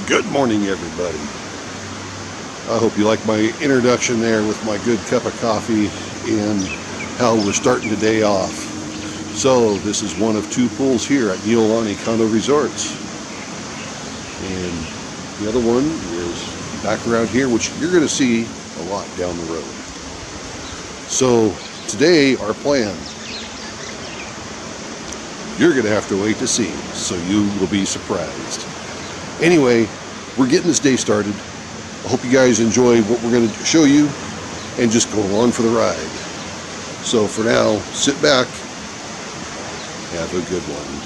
Good morning, everybody. I hope you like my introduction there with my good cup of coffee and how we're starting the day off. So this is one of two pools here at Noelani Condominium Resorts, and the other one is back around here, which you're going to see a lot down the road. So today our plan, you're going to have to wait to see, so you will be surprised. Anyway, we're getting this day started. I hope you guys enjoy what we're going to show you and just go along for the ride. So for now, sit back, have a good one.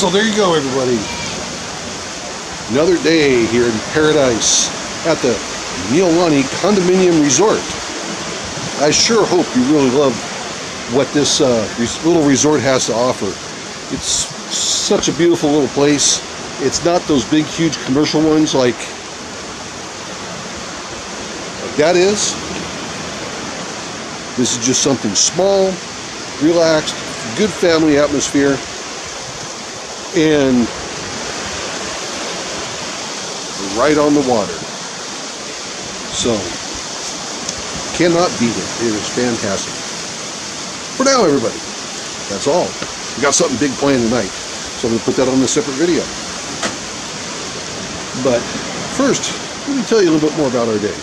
So there you go, everybody. Another day here in paradise at the Noelani Condominium Resort. I sure hope you really love what this little resort has to offer. It's such a beautiful little place. It's not those big, huge commercial ones like that is. This is just something small, relaxed, good family atmosphere, and right on the water. So, cannot beat it. It is fantastic. For now, everybody, that's all. We got something big planned tonight, so I'm going to put that on a separate video. But first, let me tell you a little bit more about our day.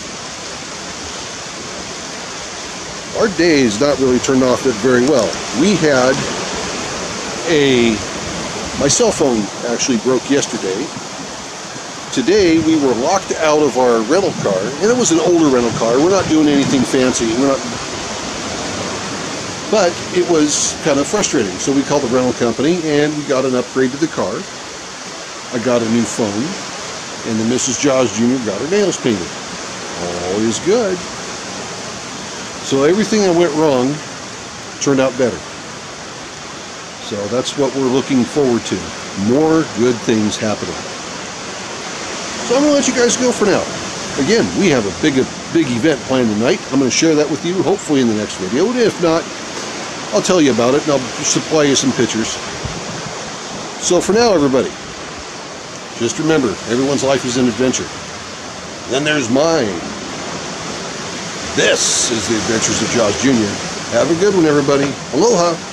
Our day is not really turned off very well. We had my cell phone actually broke yesterday. Today we were locked out of our rental car, and it was an older rental car. We're not doing anything fancy. But it was kind of frustrating. So we called the rental company and we got an upgrade to the car. I got a new phone, and then Mrs. Jaws Jr. got her nails painted. All is good. So everything that went wrong turned out better. So that's what we're looking forward to. More good things happening. So I'm going to let you guys go for now. Again, we have a big event planned tonight. I'm going to share that with you, hopefully in the next video. And if not, I'll tell you about it, and I'll supply you some pictures. So for now, everybody, just remember, everyone's life is an adventure. Then there's mine. This is the Adventures of Jaws Jr. Have a good one, everybody. Aloha.